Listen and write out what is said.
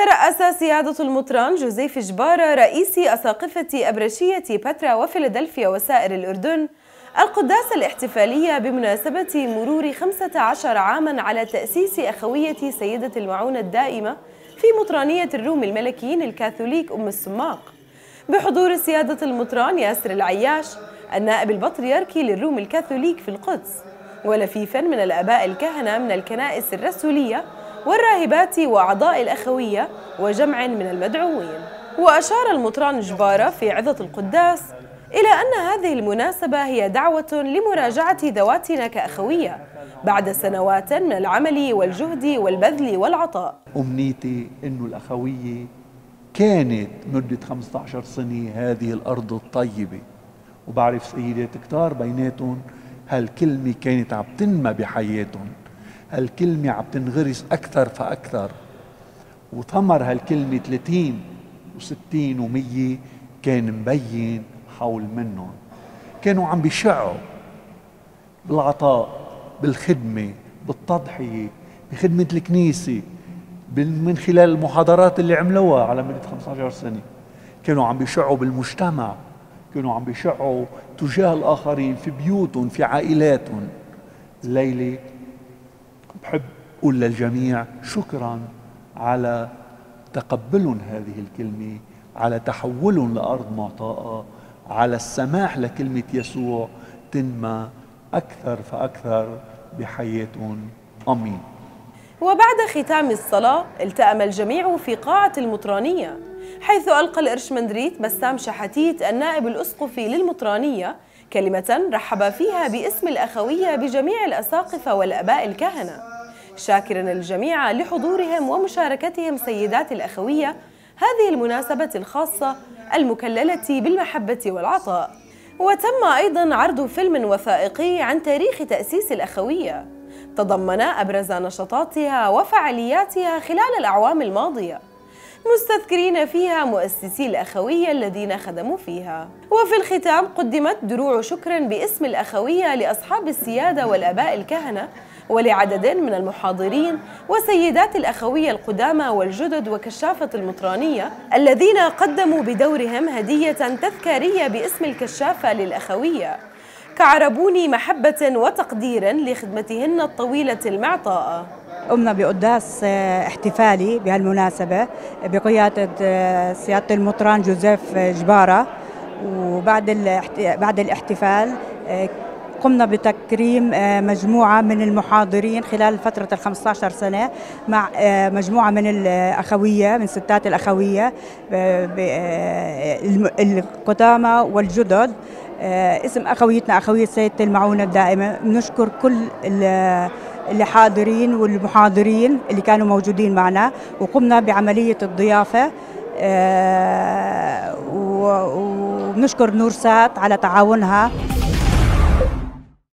ترأس سيادة المطران جوزيف جبارة رئيس أساقفة أبرشية بترا وفيلادلفيا وسائر الأردن القداس الاحتفالية بمناسبة مرور 15 عاما على تأسيس أخوية سيدة المعونة الدائمة في مطرانية الروم الملكيين الكاثوليك أم السماق، بحضور سيادة المطران ياسر العياش النائب البطريركي للروم الكاثوليك في القدس، ولفيفا من الآباء الكهنة من الكنائس الرسولية والراهبات وأعضاء الأخوية وجمع من المدعوين. وأشار المطران جبارة في عظة القداس إلى أن هذه المناسبة هي دعوة لمراجعة ذواتنا كأخوية بعد سنوات من العمل والجهد والبذل والعطاء. أمنيتي أنه الأخوية كانت مدة 15 سنة هذه الأرض الطيبة، وبعرف سيدات كتار بيناتهم هالكلمة كانت عم تنمى بحياتهم، هالكلمة عم تنغرس أكثر فأكثر، وثمر هالكلمة 30 و60 و100 كان مبين حول منهم. كانوا عم بيشعوا بالعطاء، بالخدمة، بالتضحية، بخدمة الكنيسة، من خلال المحاضرات اللي عملوها على مدة 15 سنة. كانوا عم بيشعوا بالمجتمع، كانوا عم بيشعوا تجاه الآخرين في بيوتهم، في عائلاتهم. الليلة بحب أقول للجميع شكرا على تقبلهم هذه الكلمة، على تحولهم لأرض معطاءة، على السماح لكلمة يسوع تنمى أكثر فأكثر بحياتهم. آمين. وبعد ختام الصلاة التأم الجميع في قاعة المطرانية، حيث ألقى الإرشمندريت بسام شحاتيت النائب الأسقفي للمطرانية كلمة رحب فيها باسم الأخوية بجميع الأساقفة والآباء الكهنة، شاكرا الجميع لحضورهم ومشاركتهم سيدات الأخوية هذه المناسبة الخاصة المكللة بالمحبة والعطاء. وتم أيضا عرض فيلم وثائقي عن تاريخ تأسيس الأخوية تضمن أبرز نشاطاتها وفعالياتها خلال الأعوام الماضية، مستذكرين فيها مؤسسي الأخوية الذين خدموا فيها. وفي الختام قدمت دروع شكر باسم الأخوية لأصحاب السيادة والآباء الكهنة ولعدد من المحاضرين وسيدات الأخوية القدامى والجدد وكشافة المطرانية الذين قدموا بدورهم هدية تذكارية باسم الكشافة للأخوية كعربون محبة وتقدير لخدمتهن الطويلة المعطاءة. قمنا بقداس احتفالي بهالمناسبة بقيادة سيادة المطران جوزيف جبارة، وبعد الاحتفال قمنا بتكريم مجموعة من المحاضرين خلال فترة 15 سنة مع مجموعة من الأخوية، من ستات الأخوية القدامى والجدد. اسم أخويتنا أخوية سيدة المعونة الدائمة. بنشكر كل اللي حاضرين والمحاضرين اللي كانوا موجودين معنا، وقمنا بعملية الضيافة، وبنشكر نورسات على تعاونها.